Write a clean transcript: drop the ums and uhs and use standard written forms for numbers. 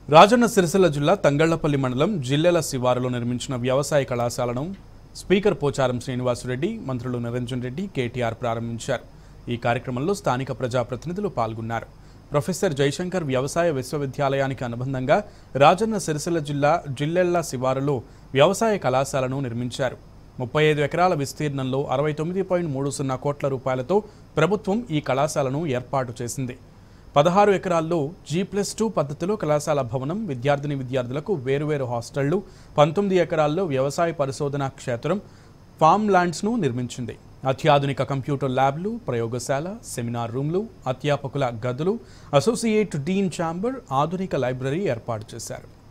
రాజన్న సిరిసిల్ల జిల్లా తంగళ్లపల్లి మండలం జిల్లెల శివారులో నిర్మించిన వ్యవసాయ కళాశాలను స్పీకర్ పోచారం శ్రీనివాసరెడ్డి, మంత్రులు నిరంజన్ రెడ్డి, కేటీఆర్ ప్రారంభించారు. ఈ కార్యక్రమంలో స్థానిక ప్రజాప్రతినిధులు పాల్గొన్నారు. ప్రొఫెసర్ జయశంకర్ వ్యవసాయ విశ్వవిద్యాలయానికి అనుబంధంగా రాజన్న సిరిసిల్ల జిల్లా జిల్లెల శివారులో వ్యవసాయ కళాశాలను నిర్మించారు. 35 ఎకరాల విస్తీర్ణంలో 69.30 కోట్ల రూపాయలతో ప్రభుత్వం ఈ కళాశాలను ఏర్పాటు చేసింది. 16 ఎకరాల్లో G+2 పద్ధతిలో కళాశాల భవనం, విద్యార్థులకు వేరువేరు హాస్టళ్లు, 19 ఎకరాల్లో వ్యవసాయ పరిశోధనా క్షేత్రం, ఫామ్ ల్యాండ్స్ను నిర్మించింది. అత్యాధునిక కంప్యూటర్ ల్యాబ్లు, ప్రయోగశాల, సెమినార్ రూమ్లు, అధ్యాపకుల గదులు, అసోసియేట్ డీన్ ఛాంబర్, ఆధునిక లైబ్రరీ ఏర్పాటు చేశారు.